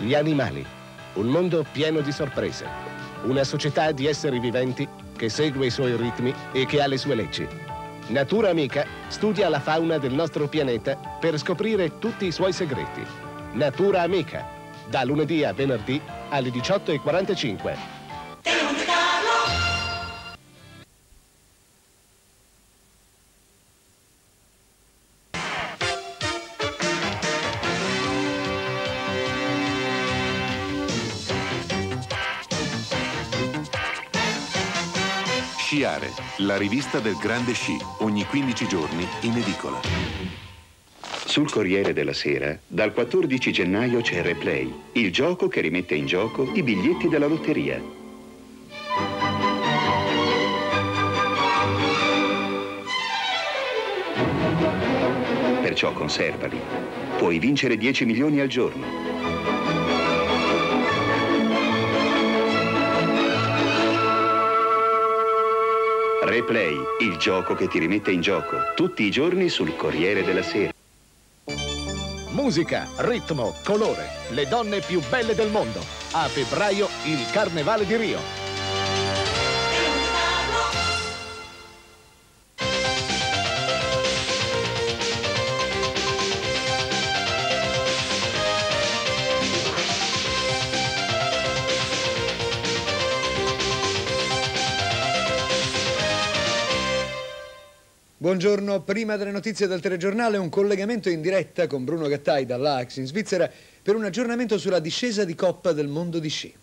gli animali, un mondo pieno di sorprese, una società di esseri viventi che segue i suoi ritmi e che ha le sue leggi. Natura Amica studia la fauna del nostro pianeta per scoprire tutti i suoi segreti. Natura Amica, da lunedì a venerdì alle 18:45. Sciare, la rivista del grande sci, ogni 15 giorni in edicola. Sul Corriere della Sera, dal 14 gennaio c'è Replay, il gioco che rimette in gioco i biglietti della lotteria. Perciò conservali. Puoi vincere 10 milioni al giorno. Replay, il gioco che ti rimette in gioco, tutti i giorni sul Corriere della Sera. Musica, ritmo, colore, le donne più belle del mondo. A febbraio il Carnevale di Rio. Buongiorno, prima delle notizie del telegiornale un collegamento in diretta con Bruno Gattai dall'Ax in Svizzera per un aggiornamento sulla discesa di Coppa del Mondo di sci.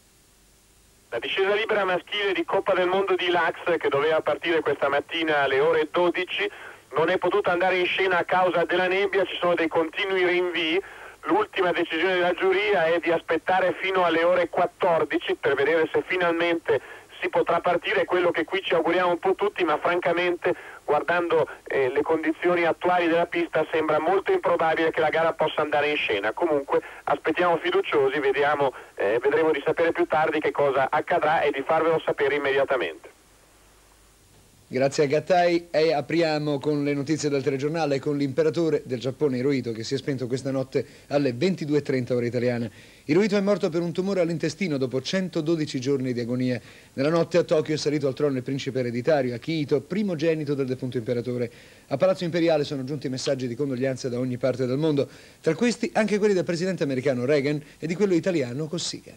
La discesa libera maschile di Coppa del Mondo di Lax, che doveva partire questa mattina alle ore 12, non è potuta andare in scena a causa della nebbia, ci sono dei continui rinvii. L'ultima decisione della giuria è di aspettare fino alle ore 14 per vedere se finalmente si potrà partire, quello che qui ci auguriamo un po' tutti, ma francamente guardando le condizioni attuali della pista sembra molto improbabile che la gara possa andare in scena. Comunque aspettiamo fiduciosi, vedremo di sapere più tardi che cosa accadrà e di farvelo sapere immediatamente. Grazie a Gattai e apriamo con le notizie del telegiornale con l'imperatore del Giappone Hirohito che si è spento questa notte alle 22:30 ora italiana. Hirohito è morto per un tumore all'intestino dopo 112 giorni di agonia. Nella notte a Tokyo è salito al trono il principe ereditario Akihito, primogenito del defunto imperatore. A Palazzo Imperiale sono giunti messaggi di condoglianza da ogni parte del mondo, tra questi anche quelli del presidente americano Reagan e di quello italiano Cossiga.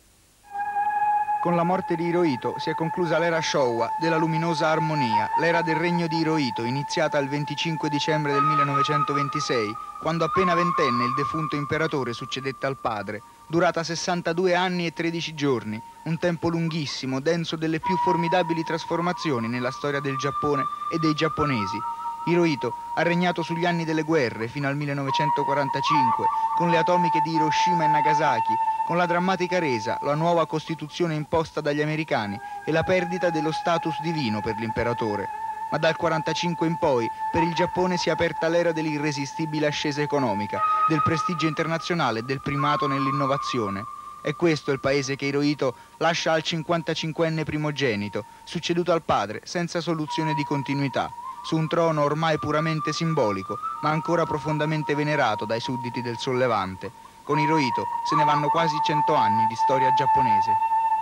Con la morte di Hirohito si è conclusa l'era Showa della luminosa armonia, l'era del regno di Hirohito, iniziata il 25 dicembre del 1926, quando appena ventenne il defunto imperatore succedette al padre, durata 62 anni e 13 giorni, un tempo lunghissimo, denso delle più formidabili trasformazioni nella storia del Giappone e dei giapponesi. Hirohito ha regnato sugli anni delle guerre fino al 1945, con le atomiche di Hiroshima e Nagasaki, con la drammatica resa, la nuova costituzione imposta dagli americani e la perdita dello status divino per l'imperatore. Ma dal 1945 in poi per il Giappone si è aperta l'era dell'irresistibile ascesa economica, del prestigio internazionale e del primato nell'innovazione. È questo il paese che Hirohito lascia al 55enne primogenito, succeduto al padre senza soluzione di continuità, su un trono ormai puramente simbolico, ma ancora profondamente venerato dai sudditi del Sollevante. Con Hirohito se ne vanno quasi 100 anni di storia giapponese.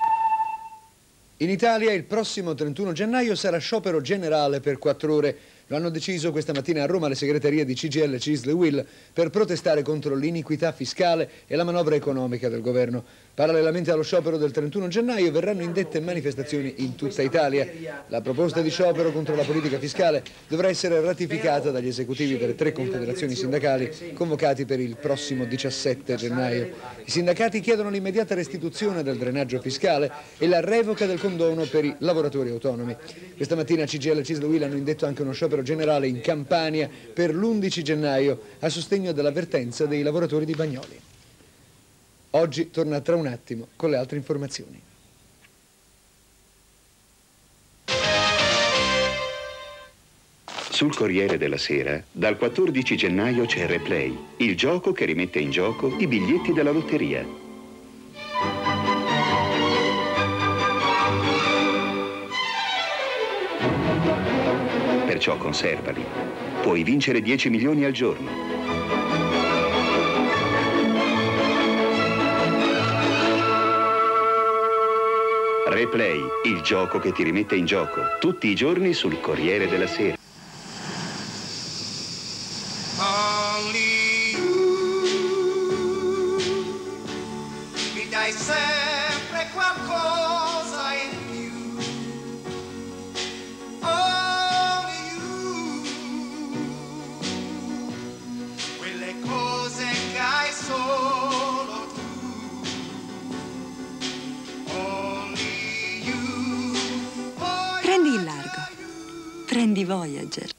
In Italia il prossimo 31 gennaio sarà sciopero generale per 4 ore. Lo hanno deciso questa mattina a Roma le segreterie di CGIL, CISL e UIL per protestare contro l'iniquità fiscale e la manovra economica del governo. Parallelamente allo sciopero del 31 gennaio verranno indette manifestazioni in tutta Italia. La proposta di sciopero contro la politica fiscale dovrà essere ratificata dagli esecutivi delle 3 confederazioni sindacali convocati per il prossimo 17 gennaio. I sindacati chiedono l'immediata restituzione del drenaggio fiscale e la revoca del condono per i lavoratori autonomi. Questa mattina CGIL, CISL e UIL hanno indetto anche uno sciopero generale in Campania per l'11 gennaio a sostegno dell'avvertenza dei lavoratori di Bagnoli. Oggi torna tra un attimo con le altre informazioni. Sul Corriere della Sera, dal 14 gennaio c'è Replay, il gioco che rimette in gioco i biglietti della lotteria. Perciò conservali. Puoi vincere 10 milioni al giorno. Replay, il gioco che ti rimette in gioco. Tutti i giorni sul Corriere della Sera. Only you mi dai sempre qualcosa in più. Only you, quelle cose che hai solo tu. Only you. Prendi il largo, prendi Voyager.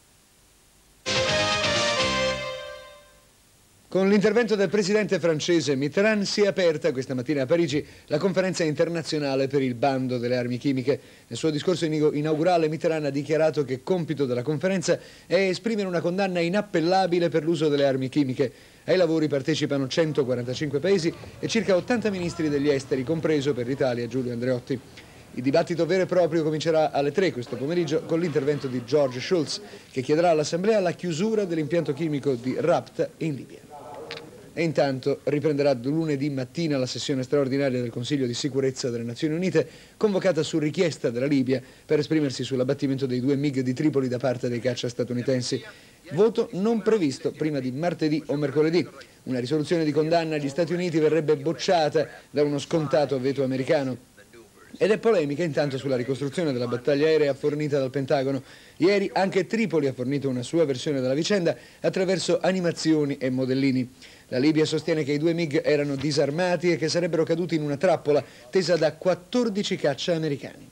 Con l'intervento del presidente francese Mitterrand si è aperta questa mattina a Parigi la conferenza internazionale per il bando delle armi chimiche. Nel suo discorso inaugurale Mitterrand ha dichiarato che compito della conferenza è esprimere una condanna inappellabile per l'uso delle armi chimiche. Ai lavori partecipano 145 paesi e circa 80 ministri degli esteri, compreso per l'Italia Giulio Andreotti. Il dibattito vero e proprio comincerà alle 3 questo pomeriggio con l'intervento di George Shultz, che chiederà all'Assemblea la chiusura dell'impianto chimico di Rabta in Libia. E intanto riprenderà lunedì mattina la sessione straordinaria del Consiglio di sicurezza delle Nazioni Unite, convocata su richiesta della Libia per esprimersi sull'abbattimento dei 2 MiG di Tripoli da parte dei caccia statunitensi. Voto non previsto prima di martedì o mercoledì. Una risoluzione di condanna agli Stati Uniti verrebbe bocciata da uno scontato veto americano. Ed è polemica intanto sulla ricostruzione della battaglia aerea fornita dal Pentagono. Ieri anche Tripoli ha fornito una sua versione della vicenda attraverso animazioni e modellini. La Libia sostiene che i 2 MiG erano disarmati e che sarebbero caduti in una trappola tesa da 14 caccia americani.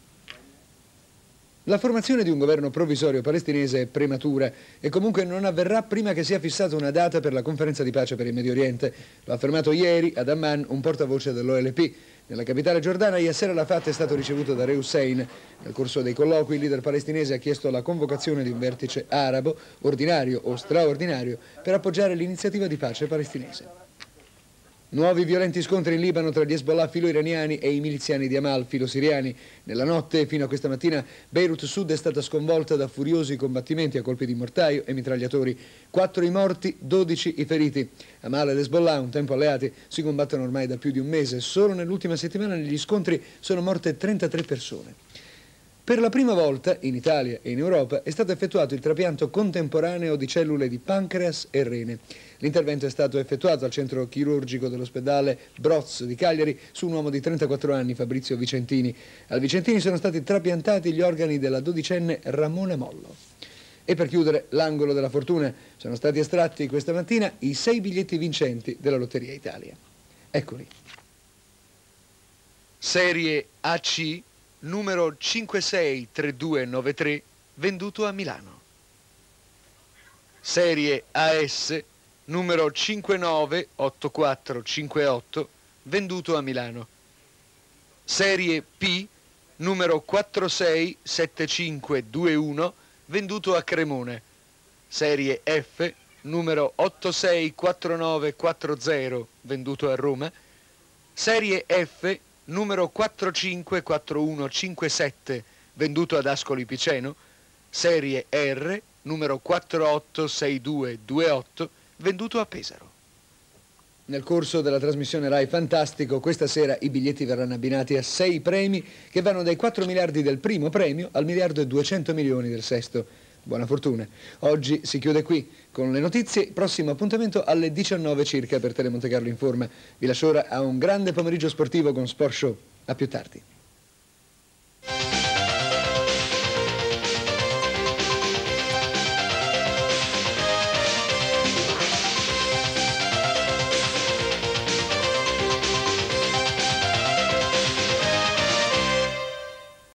La formazione di un governo provvisorio palestinese è prematura e comunque non avverrà prima che sia fissata una data per la conferenza di pace per il Medio Oriente. Lo ha affermato ieri ad Amman un portavoce dell'OLP. Nella capitale giordana Yasser Arafat è stato ricevuto da Re Hussein. Nel corso dei colloqui il leader palestinese ha chiesto la convocazione di un vertice arabo, ordinario o straordinario, per appoggiare l'iniziativa di pace palestinese. Nuovi violenti scontri in Libano tra gli Hezbollah filo-iraniani e i miliziani di Amal filo-siriani. Nella notte fino a questa mattina Beirut Sud è stata sconvolta da furiosi combattimenti a colpi di mortaio e mitragliatori. 4 i morti, 12 i feriti. Amal ed Hezbollah, un tempo alleati, si combattono ormai da più di un mese. Solo nell'ultima settimana negli scontri sono morte 33 persone. Per la prima volta in Italia e in Europa è stato effettuato il trapianto contemporaneo di cellule di pancreas e rene. L'intervento è stato effettuato al centro chirurgico dell'ospedale Broz di Cagliari su un uomo di 34 anni, Fabrizio Vicentini. Al Vicentini sono stati trapiantati gli organi della 12enne Ramona Mollo. E per chiudere l'angolo della fortuna sono stati estratti questa mattina i 6 biglietti vincenti della Lotteria Italia. Eccoli. Serie AC numero 563293, venduto a Milano. Serie AS numero 598458, venduto a Milano. Serie P numero 467521, venduto a Cremone. Serie F numero 864940, venduto a Roma. Serie F numero 454157, venduto ad Ascoli Piceno. Serie R numero 486228, venduto a Pesaro. Nel corso della trasmissione Rai Fantastico questa sera i biglietti verranno abbinati a 6 premi che vanno dai 4 miliardi del primo premio al 1.200 milioni del sesto. Buona fortuna. Oggi si chiude qui con le notizie. Prossimo appuntamento alle 19 circa per Telemonte Carlo Informa. Vi lascio ora a un grande pomeriggio sportivo con Sport Show. A più tardi.